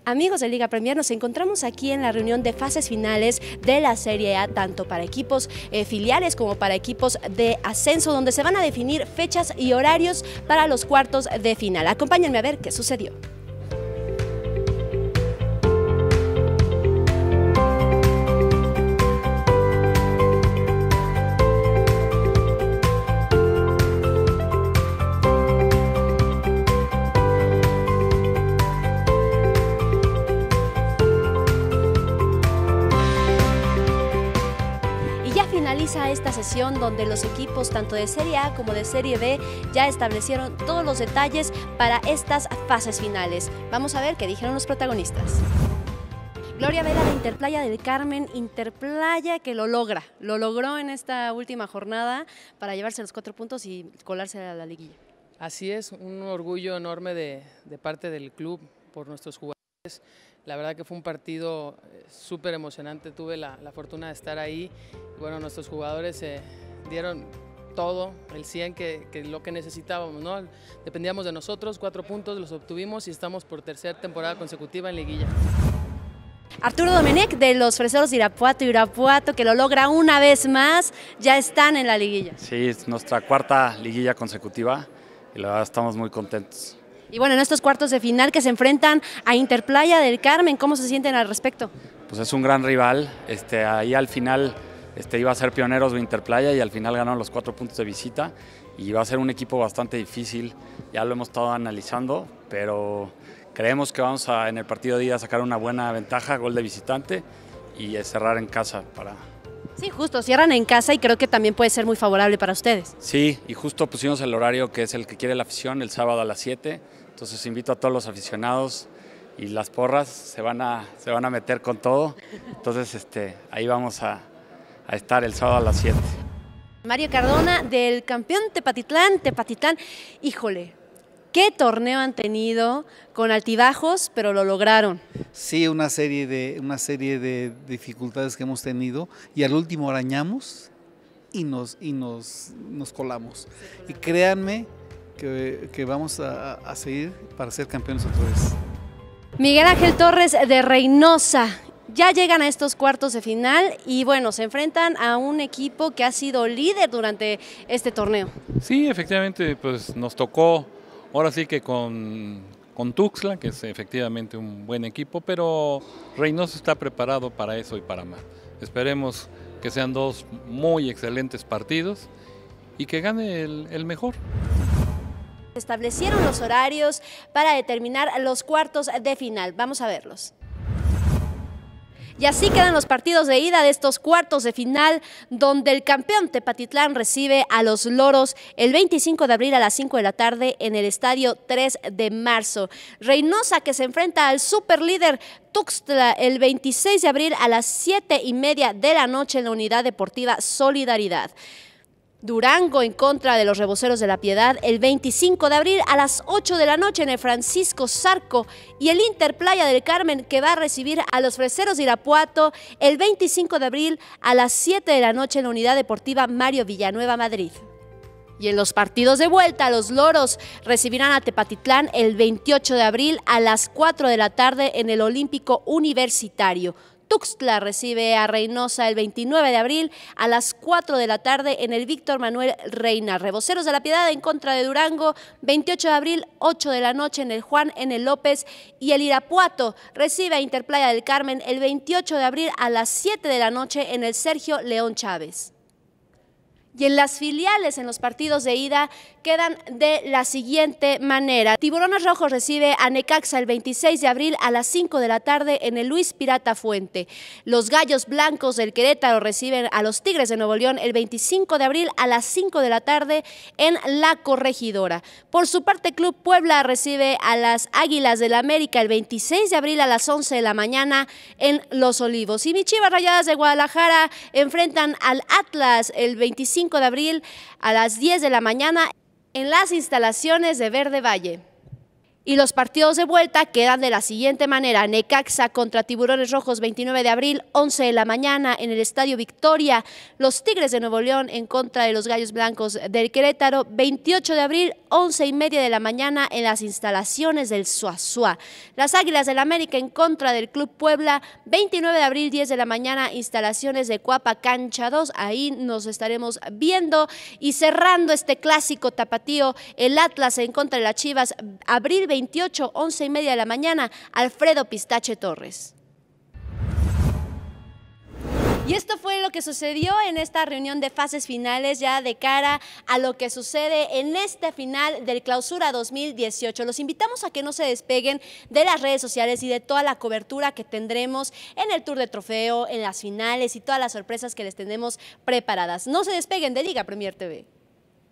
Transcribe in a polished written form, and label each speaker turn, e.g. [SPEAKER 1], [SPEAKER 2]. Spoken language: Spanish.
[SPEAKER 1] Amigos de Liga Premier, nos encontramos aquí en la reunión de fases finales de la Serie A, tanto para equipos filiales como para equipos de ascenso, donde se van a definir fechas y horarios para los cuartos de final. Acompáñenme a ver qué sucedió. Finaliza esta sesión donde los equipos tanto de Serie A como de Serie B ya establecieron todos los detalles para estas fases finales. Vamos a ver qué dijeron los protagonistas. Gloria Vela de Interplaya del Carmen, Interplaya que lo logró en esta última jornada para llevarse los 4 puntos y colarse a la liguilla.
[SPEAKER 2] Así es, un orgullo enorme de parte del club por nuestros jugadores. La verdad que fue un partido súper emocionante, tuve la fortuna de estar ahí. Bueno, nuestros jugadores dieron todo, el 100 que lo que necesitábamos, ¿no? Dependíamos de nosotros, 4 puntos los obtuvimos y estamos por tercera temporada consecutiva en liguilla.
[SPEAKER 1] Arturo Domenech de los Freseros de Irapuato, que lo logra una vez más, ya están en la liguilla.
[SPEAKER 3] Sí, es nuestra 4ª liguilla consecutiva y la verdad estamos muy contentos.
[SPEAKER 1] Y bueno, en estos cuartos de final que se enfrentan a Interplaya del Carmen, ¿cómo se sienten al respecto?
[SPEAKER 3] Pues es un gran rival, ahí al final iba a ser pioneros de Interplaya y al final ganaron los 4 puntos de visita y va a ser un equipo bastante difícil, ya lo hemos estado analizando, pero creemos que vamos en el partido de ida a sacar una buena ventaja, gol de visitante y cerrar en casa para...
[SPEAKER 1] Sí, justo, cierran en casa y creo que también puede ser muy favorable para ustedes.
[SPEAKER 3] Sí, y justo pusimos el horario que es el que quiere la afición, el sábado a las 7, entonces invito a todos los aficionados y las porras se van a meter con todo, entonces ahí vamos a estar el sábado a las 7.
[SPEAKER 1] Mario Cardona del campeón Tepatitlán, híjole, qué torneo han tenido con altibajos, pero lo lograron.
[SPEAKER 4] Sí, una serie de dificultades que hemos tenido y al último arañamos y nos colamos. Y créanme que vamos a seguir para ser campeones otra vez.
[SPEAKER 1] Miguel Ángel Torres de Reynosa. Ya llegan a estos cuartos de final y bueno, se enfrentan a un equipo que ha sido líder durante este torneo.
[SPEAKER 5] Sí, efectivamente, pues nos tocó ahora sí que con Tuxtla, que es efectivamente un buen equipo, pero Reynosa está preparado para eso y para más. Esperemos que sean 2 muy excelentes partidos y que gane el mejor.
[SPEAKER 1] Se establecieron los horarios para determinar los cuartos de final. Vamos a verlos. Y así quedan los partidos de ida de estos cuartos de final, donde el campeón Tepatitlán recibe a los Loros el 25 de abril a las 5 de la tarde en el estadio 3 de marzo. Reynosa que se enfrenta al superlíder Tuxtla el 26 de abril a las 7:30 de la noche en la Unidad Deportiva Solidaridad. Durango en contra de los Reboceros de la Piedad el 25 de abril a las 8 de la noche en el Francisco Zarco y el Interplaya del Carmen que va a recibir a los Freseros de Irapuato el 25 de abril a las 7 de la noche en la Unidad Deportiva Mario Villanueva Madrid. Y en los partidos de vuelta, los Loros recibirán a Tepatitlán el 28 de abril a las 4 de la tarde en el Olímpico Universitario. Tuxtla recibe a Reynosa el 29 de abril a las 4 de la tarde en el Víctor Manuel Reina. Reboceros de la Piedad en contra de Durango, 28 de abril, 8 de la noche en el Juan N. López. Y el Irapuato recibe a Interplaya del Carmen el 28 de abril a las 7 de la noche en el Sergio León Chávez. Y en las filiales, en los partidos de ida, quedan de la siguiente manera. Tiburones Rojos recibe a Necaxa el 26 de abril a las 5 de la tarde en el Luis Pirata Fuente. Los Gallos Blancos del Querétaro reciben a los Tigres de Nuevo León el 25 de abril a las 5 de la tarde en La Corregidora. Por su parte, Club Puebla recibe a las Águilas del América el 26 de abril a las 11 de la mañana en Los Olivos. Y mis Chivas Rayadas de Guadalajara enfrentan al Atlas el 25 de abril a las 10 de la mañana en las instalaciones de Verde Valle. Y los partidos de vuelta quedan de la siguiente manera: Necaxa contra Tiburones Rojos, 29 de abril, 11 de la mañana en el Estadio Victoria. Los Tigres de Nuevo León en contra de los Gallos Blancos del Querétaro, 28 de abril, 11:30 de la mañana en las instalaciones del Suazua. Las Águilas del América en contra del Club Puebla, 29 de abril, 10 de la mañana, instalaciones de Cuapa Cancha 2. Ahí nos estaremos viendo. Y cerrando este clásico tapatío, el Atlas en contra de las Chivas, abril 28, 11:30 de la mañana, Alfredo Pistache Torres. Y esto fue lo que sucedió en esta reunión de fases finales, ya de cara a lo que sucede en este final del Clausura 2018. Los invitamos a que no se despeguen de las redes sociales y de toda la cobertura que tendremos en el Tour de Trofeo, en las finales y todas las sorpresas que les tenemos preparadas. No se despeguen de Liga Premier TV.